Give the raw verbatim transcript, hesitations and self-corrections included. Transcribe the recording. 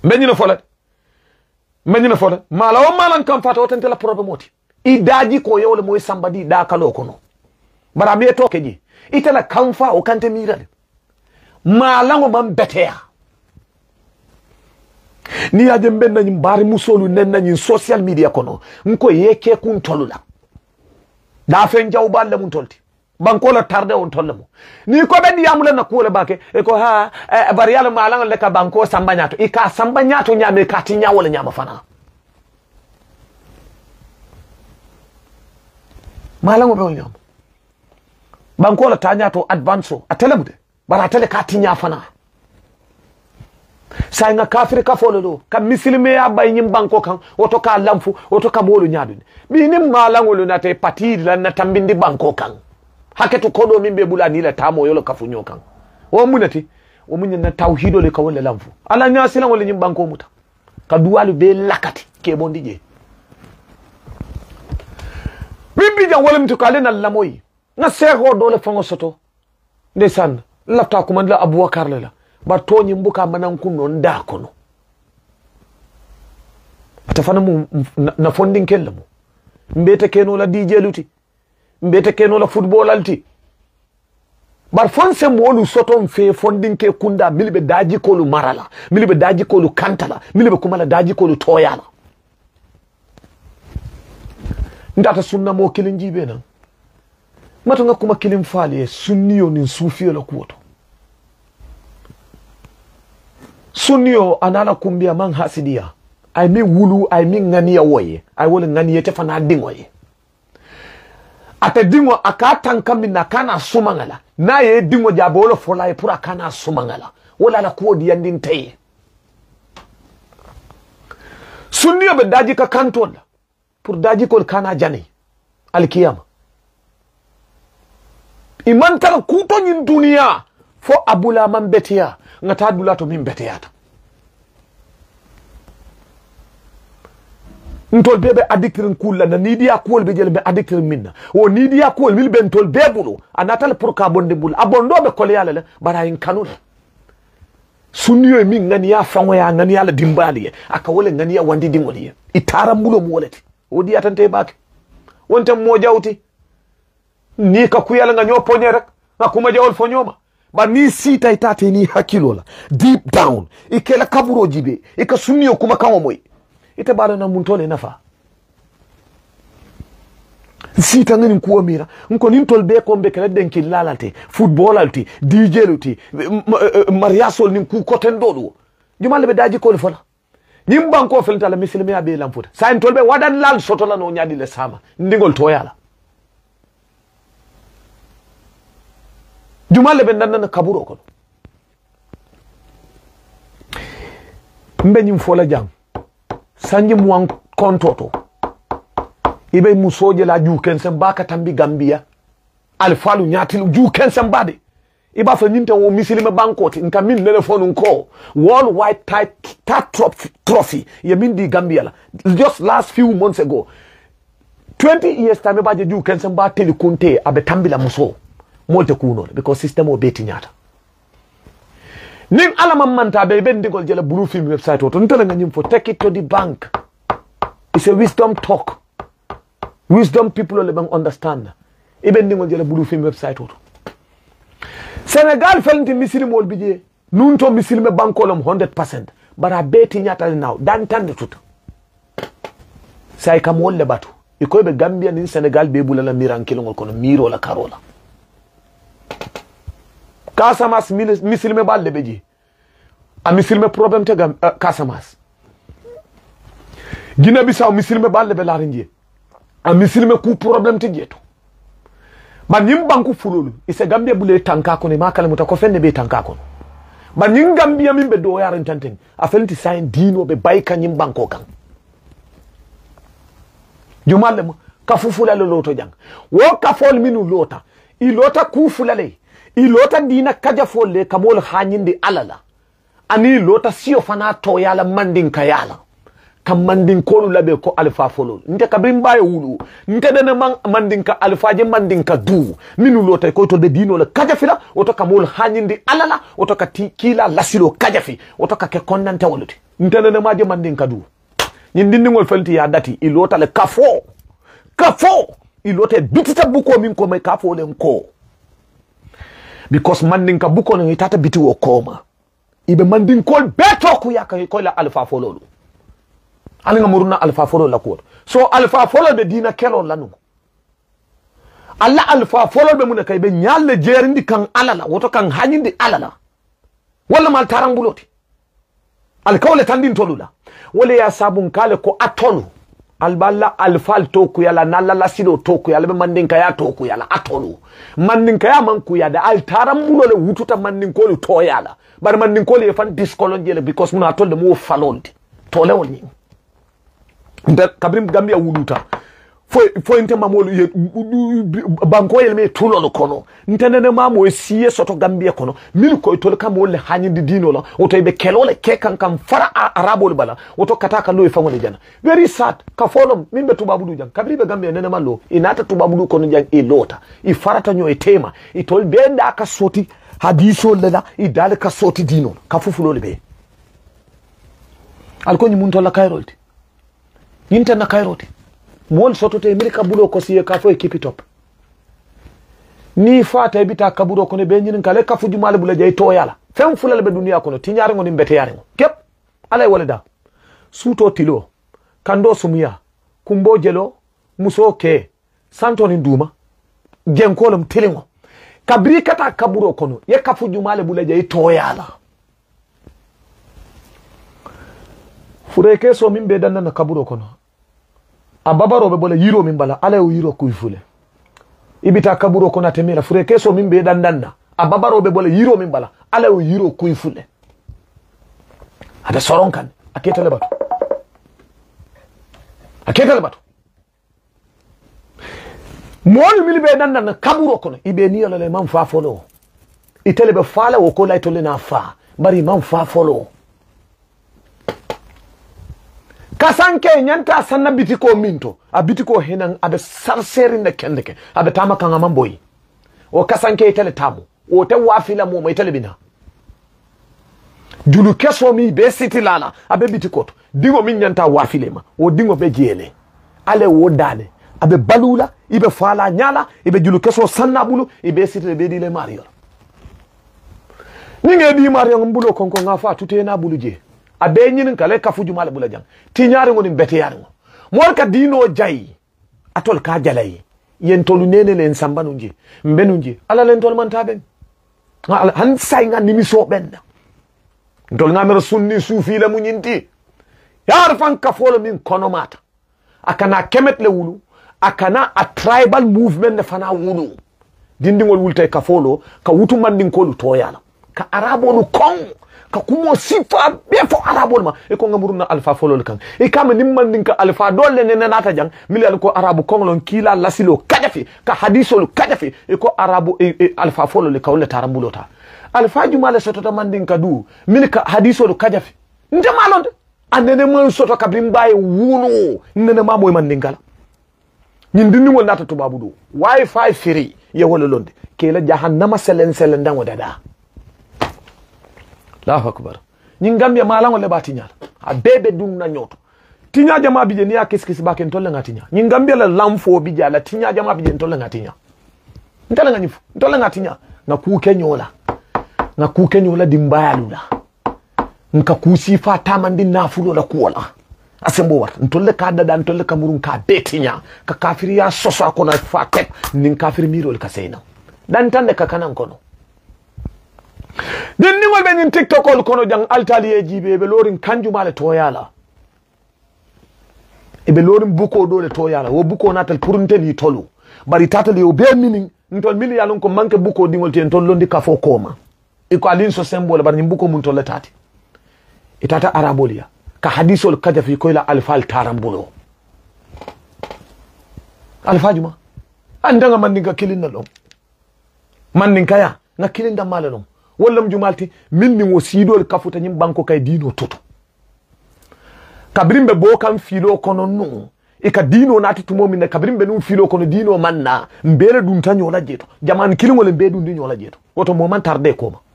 menina fola menina fola mala o malan kam fata o tantela problème oti i daji ko yewle moy sambadi da kalo kono bara me to keji itala kamfa o kante mirade malango man betea ni aje mbenna nyim bari musolu nenna nyin social media kono nko yeke kun tolula da fen jawballe mun tolti banko la tarde on tollamo ni ko be diyamule na kula bake e ko ha e, bari yalla malango le ka banko samba nyato i ka samba nyato nyame ka ti nyawole nyama fana malango be nyam banko la tanyato advance atelebude bara tele ka ti nya fana sai nga kafiri ka fololo ka misilime ya bay nyim banko kan oto ka lamfu oto ka molu nyaaduni bi nim malango lo na te patiri la na tambindi banko kan haketu kodo mimbe bulani la tamo yolo kafunyo kan o munati o munya na tawhido le ka wala lamfu ala nya silan wala nyim banko muta ka duwalu be lakati ke bondi je bimbi jan wala mtu kale na lamoyi na sego dole fango soto ndesan lafta kuma la abubakar la ba to nyimbuka manan kunno nda kono atafana mu na fondin kellamo mbete keno la D J luti mbete keno la football alti bar fonse molu soton fe fondin ke kunda milibe daji kolu marala milibe daji kolu kantala milibe kumala daji kolu toyala ndata sunna mo kilin jibe nan mato nga kuma kilin fali sunniyo nin sufiyo la kuoto sunniyo anala kumbia man hasidia ay mi wulu ay mi ngania woye ay wole ngania te fana dingoye ate dingo akatan kamina kana sumangala na ye dingo jabolo fola e pura kana sumangala wala la kuodi yandin teye sunniyo be daji ka kantola pour daji kol kana jani alkiyama iman tara kuto nyin dunia fo abula man betia ngata dula to min beteyata ntol bebe addicteur kula na nidia kol be jele be addicteur minna o nidia kol mil ben tol bebulo anatal pour ka bonde bul abondo be kol yala le bara en kanul sunniyo min ngani ya fango ya ngani yala dimbali aka wole ngani ya wandi dingoli itara mulo mo woleti odi atante bak wonte mo jawti ni ka kuyala nga nyo ponye rek na kuma jawol fonyoma ba ni sita itate ni hakilola deep down ikela kaburo jibe ika sunniyo kuma kawo moy ite bala na muntole nafa sita ngani kuwa mira nko nintol be ko be kala denki lalate football alti D J luti mariasol nin ku koten dodo jumal be daji ko fola nyim banko felta la misilme abe lamfuta sa ntol be wadan lal soto la no nyadi le sama ndigol to yala jumal be nan kaburo ko mbe nyim fola jang sanji muan kontoto ibe musoje la ju kensen baka tambi Gambia alfalu nyati ju kensen bade iba fa nyinte wo misilime bankoti nka min telephone nko worldwide title trophy ye min di Gambia la just last few months ago twenty years time ba je ju kensen ba teleconte abe tambi la muso molte kuno because system o beti nyata nin alama manta be ben digol jela blue film website to ntele nganyim fo take it to the bank. It's a wisdom talk. Wisdom people le bang understand. Even digol jela blue film website to Senegal felnti misili mol bije nunto misili me bankolom one hundred percent bara beti nyata now dan tan tut sai kam wolle batu ikoy be Gambia ni Senegal be bulala mirankelo ngol kono miro la karola Kasamas misilme balle beji a misilme problem te gam uh, Kasamas Gina Bissau misilme balle be larinje a misilme ku problem te jeto ba nyim banku fululu ise Gambia bule tanka ko ne makale muta ko fenne be tanka ko ba nyim Gambia min be do yaran tanten a felti sain dino be bayka nyim banko kan jumalle mo ka fufula lo loto jang wo ka fol minu lota i lota ku fulale ilota dina kaja folle kamol hanyinde alala ani lota sio fana to yala mandin kayala kam mandin kolu labe ko alfa folol nte kabrim baye wulu nte dana man mandin ka alfa je mandin ka du minu lota ko to de dino la kaja fila oto kamol hanyinde alala oto ka kila lasilo kaja fi oto ka ke konnante woluti ntene maje mandin kadu nyin dindingol felti ya dati ilota le kafo kafo ilote bitita buko min ko me kafo len ko because mandin ka buko ne tata biti wo koma ibe mandin kol beto ku yaka ko la alfa fololu alinga muruna alfa fololu la ko so alfa fololu be dina kelo lanu alla alfa fololu be mun kay be nyalle jerindi kan alala woto kan hanyindi alala wala mal tarambuloti al kawle tandin tolula wala ya sabun kale ko atolu alballa alfal toku yala nalla lasido toku yala be mandinka ya toku yala atolu mandinka ya manku ya da altarambulo le wututa mandinko lu to yala bar mandinko le fan discolonjele because muna tolde mo faloldi to lewoni nda kabrim gambia wuluta fo fo inte mamolu ye banko yele me tulolo kono ntene mamo siye soto gambia kono mil ko tol kam wolle hanyindi dino la oto be kelole ke kan kam fara arabo bala oto kataka lo fangole jana very sad ka folom min be tubabudu jang kabri be gambia nene malo inata tubabudu kono jang e lota i farata nyo e tema i tol be da ka soti hadiso lela i dal ka soti dino ka fufulole be alko ni mun tola kayrolti yinta na kayrolti mol soto te milika bulo ko siye ka fo keep it up ni fata bita kaburo ko ne be nyin kale ka fuju mal bula jey to yala fem fulal be duniya ko no tinyare ngoni mbete yare ngo kep alay wala da suto tilo kando sumuya kumbo jelo muso ke santoni nduma genkolum tilingo kabri kata kaburo ko no ye ka fuju mal bula jey to yala fureke so min be danna kaburo ko no ababaro be bola yiro min bala ala o yiro kuifule ibita kaburo kona temela furekeso min be dandanna ababaro be bola yiro min bala ala o yiro kuifule ada soron kan aketa le batu aketa le batu mol mil be dandanna kaburo kono ibe ni ala le man fa folo itele be fala o ko lay to le na fa bari man fa folo kasanke nyanta sanna bitiko minto a bitiko henan abe sarseri na kendeke abe tama kanga mamboyi o kasanke itele tamu o te wafila mo mo itele bina julu keso mi be siti lala abe bitiko dingo min nyanta wafile ma o dingo be jele ale wo dane abe balula ibe fala nyala ibe julu keso sanna bulu ibe siti be dile mario ninge di mario mbulo konko ngafa tutena bulu je abe nyin kale kafuju mala bula jang tinyare ngoni bete yare ngo mor ka dino jay atol ka jalay yen tolu nene len sambanu nji mbenu nji ala len tol man taben han say nga nimi so ben ndol nga mer sunni sufi la mu nyinti yar fan ka folo min kono mata akana kemet le wulu akana a tribal movement ne fana wulu dindingol wulte ka folo ka wutu mandin ko lu to yala ka arabo lu kon ka kumo sifa be fo arabo ma e ko ngamuruna alfa folol kan e kam nimman din ka alfa dolle ne nata jang milal ko arabu konglon kila lasilo kadafi ka hadisol kadafi e ko arabu e, e, alfa folol ka wala tarambulota alfa jumala soto ta mandin ka du min ka hadisol kadafi nde malonde anene mo soto ka bimbaye wulu nene ma moy mandin kala nyin dinni wol nata tubabu do wifi free ye wala londe ke la jahannama selen selen dango dada Allahu akbar nyin gambia malango le batinya a bebe dum na nyoto tinya jama bije ni akiskisi ba ken tolle ngatinya nyin gambia la lamfo bija la tinya jama bije tolle ngatinya ntala nganyifu tolle ngatinya na ku kenyola na ku kenyola dimbaya lula nka kusifa tamandin nafulo la kuola asembo wat ntolle ka dada ntolle kamurun ka betinya ka kafiri ya soso akona fa tek nin kafiri miro le kasena dan tande ka kanan kono den ni ngol ben TikTok ol kono jang altali e jibe be lorin kanjuma le toyala e be lorin buko do le toyala wo buko natal puruntel yi tolu bari tatal yo be minin ntol mini yalon ko manke buko dingol ten tol londi ka fo koma e ko alin so symbole bari buko mun tol tati e tata arabolia ka hadisol kaja fi ko ila alfal tarambulo alfajuma andanga mandinga kilinna lom mandinga ya na kilinda malalom wallam jumalti min min wosidol kafuta nyim banko kay dino toto kabrimbe bo kam filo kono no e ka dino nati tumo min kabrimbe num filo kono dino manna mbele dum tanyo la jeto jaman kilingol mbe dum dinyo la jeto woto mo man tarde koma